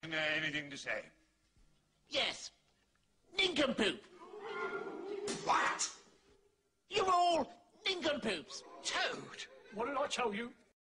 Anything to say? Yes. Nincompoop. What? You're all nincompoops. Toad! What did I tell you?